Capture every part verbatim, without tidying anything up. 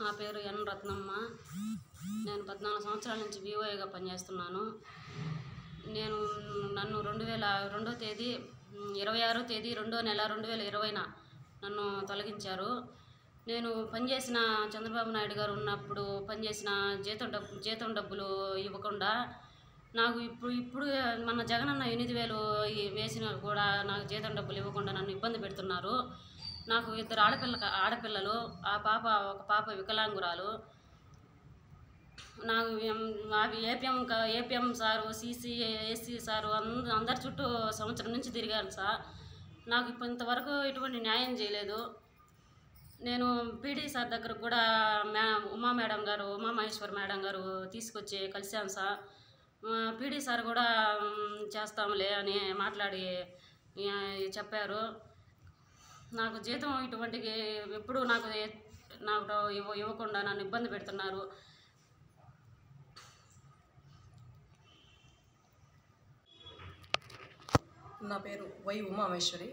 నా పేరు ఎన్ రత్నమ్మ. నేను పద్నాలుగు సంవత్సరాల నుంచి వివోఏగా పనిచేస్తున్నాను. నేను నన్ను రెండు వేల రెండో తేదీ ఇరవై ఆరో తేదీ రెండో నెల రెండు వేల ఇరవైన నన్ను తొలగించారు. నేను పనిచేసిన చంద్రబాబు నాయుడు గారు ఉన్నప్పుడు పనిచేసిన జీతం డబ్బు జీతం డబ్బులు ఇవ్వకుండా నాకు ఇప్పుడు ఇప్పుడు మన జగనన్న ఎనిమిది వేలు వేసినా కూడా నాకు జీతం డబ్బులు ఇవ్వకుండా నన్ను ఇబ్బంది పెడుతున్నారు. నాకు ఇద్దరు ఆడపిల్ల ఆడపిల్లలు ఆ పాప ఒక పాప వికలాంగురాలు. నాకు అవి APM APM sir CC AC sir అంద అందరి చుట్టూ సంవత్సరం నుంచి తిరిగాను సార్. నాకు ఇప్పుడు ఇంతవరకు ఎటువంటి న్యాయం చేయలేదు. నేను పీడీ సార్ దగ్గర కూడా మే ఉమా మేడం గారు ఉమా మహేశ్వర్ మేడం గారు తీసుకొచ్చి కలిశాను సార్. పీడీ సార్ కూడా చేస్తాంలే అని మాట్లాడి చెప్పారు. నాకు జీతం ఇటువంటి ఎప్పుడు నాకు నాకు ఇవ్వ ఇవ్వకుండా నన్ను ఇబ్బంది పెడుతున్నారు. నా పేరు వై ఉమామేశ్వరి.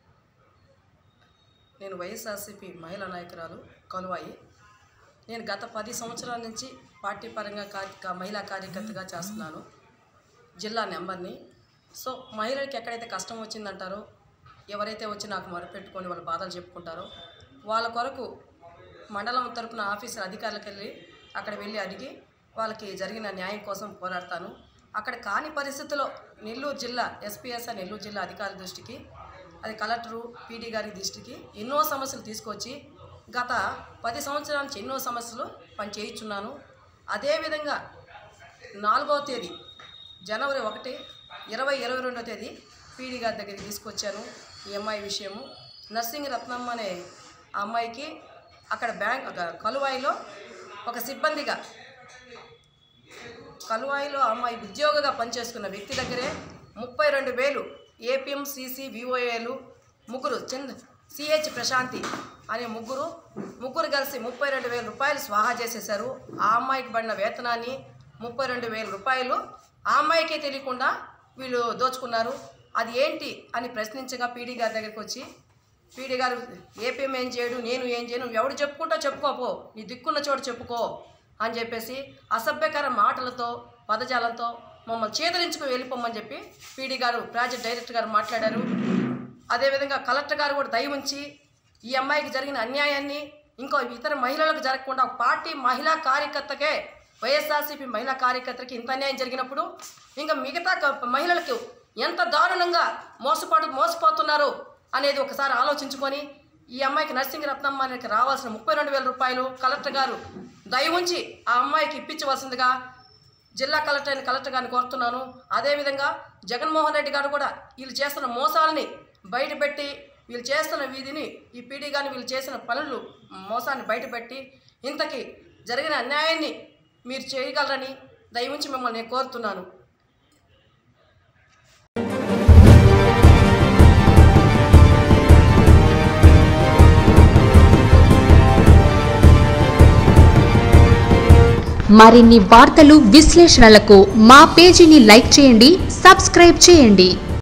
నేను వైఎస్ఆర్సీపీ మహిళా నాయకురాలు కలువాయి. నేను గత పది సంవత్సరాల నుంచి పార్టీ పరంగా కార్య మహిళా కార్యకర్తగా చేస్తున్నాను. జిల్లా నెంబర్ని. సో మహిళలకి ఎక్కడైతే కష్టం వచ్చిందంటారో, ఎవరైతే వచ్చి నాకు మొరపెట్టుకొని వాళ్ళ బాధలు చెప్పుకుంటారో వాళ్ళ కొరకు మండలం తరపున ఆఫీసర్ అధికారులకు వెళ్ళి అక్కడ వెళ్ళి అడిగి వాళ్ళకి జరిగిన న్యాయం కోసం పోరాడతాను. అక్కడ కాని పరిస్థితుల్లో నెల్లూరు జిల్లా ఎస్పీఎస్ఆర్ నెల్లూరు జిల్లా అధికారి దృష్టికి, అది కలెక్టరు పీడీ గారి దృష్టికి ఎన్నో సమస్యలు తీసుకొచ్చి గత పది సంవత్సరాల నుంచి ఎన్నో సమస్యలు పని చేయించున్నాను. అదేవిధంగా నాలుగవ తేదీ జనవరి ఒకటి ఇరవై ఇరవై రెండో తేదీ పీడీ గారి దగ్గరికి తీసుకొచ్చాను. ఈ అమ్మాయి విషయము నర్సింగ్ రత్నమ్మ అనే ఆ అమ్మాయికి అక్కడ బ్యాంక్ కలువాయిలో ఒక సిబ్బందిగా కలువాయిలో అమ్మాయి ఉద్యోగంగా పనిచేసుకున్న వ్యక్తి దగ్గరే ముప్పై రెండు వేలు ఏపీఎం సీసీ వివోఏలు ముగ్గురు చంద్ సిహెచ్ ప్రశాంతి అనే ముగ్గురు ముగ్గురు కలిసి ముప్పై రెండు వేల రూపాయలు స్వాహా చేసేశారు. ఆ అమ్మాయికి పడిన వేతనాన్ని ముప్పై రెండు వేల రూపాయలు ఆ అమ్మాయికే తెలియకుండా వీళ్ళు దోచుకున్నారు. అది ఏంటి అని ప్రశ్నించగా పీడీ గారి దగ్గరికి వచ్చి పీడీ గారు ఏపీఎం ఏం చేయడు, నేను ఏం చేయను, ఎవడు చెప్పుకుంటా చెప్పుకోపో, నీ దిక్కున్న చోటు చెప్పుకో అని చెప్పేసి అసభ్యకర మాటలతో పదజాలంతో మమ్మల్ని చేదరించుకు వెళ్ళిపోమని చెప్పి పీడీ గారు ప్రాజెక్ట్ డైరెక్టర్ గారు మాట్లాడారు. అదేవిధంగా కలెక్టర్ గారు కూడా దయ ఉంచి ఈ అమ్మాయికి జరిగిన అన్యాయాన్ని ఇంకో ఇతర మహిళలకు జరగకుండా ఒక పార్టీ మహిళా కార్యకర్తకే వైఎస్ఆర్సీపీ మహిళా కార్యకర్తకి ఇంత అన్యాయం జరిగినప్పుడు ఇంకా మిగతా మహిళలకు ఎంత దారుణంగా మోసపాటు మోసపోతున్నారు అనేది ఒకసారి ఆలోచించుకొని ఈ అమ్మాయికి నర్సింగ్ రత్నమ్మ అనేది రావాల్సిన ముప్పై రెండు వేల రూపాయలు కలెక్టర్ గారు దయ ఉంచి ఆ అమ్మాయికి ఇప్పించవలసిందిగా జిల్లా కలెక్టర్ అని కలెక్టర్ గారిని కోరుతున్నాను. అదేవిధంగా జగన్మోహన్ రెడ్డి గారు కూడా వీళ్ళు చేస్తున్న మోసాలని బయటపెట్టి వీళ్ళు చేస్తున్న వీధిని ఈ పీడీ గారిని వీళ్ళు చేసిన పనులు మోసాన్ని బయటపెట్టి ఇంతకీ జరిగిన అన్యాయాన్ని మీరు చేయగలరని దయ ఉంచి మిమ్మల్ని నేను కోరుతున్నాను. మరిన్ని వార్తలు విశ్లేషణలకు మా పేజీని లైక్ చేయండి, సబ్స్క్రైబ్ చేయండి.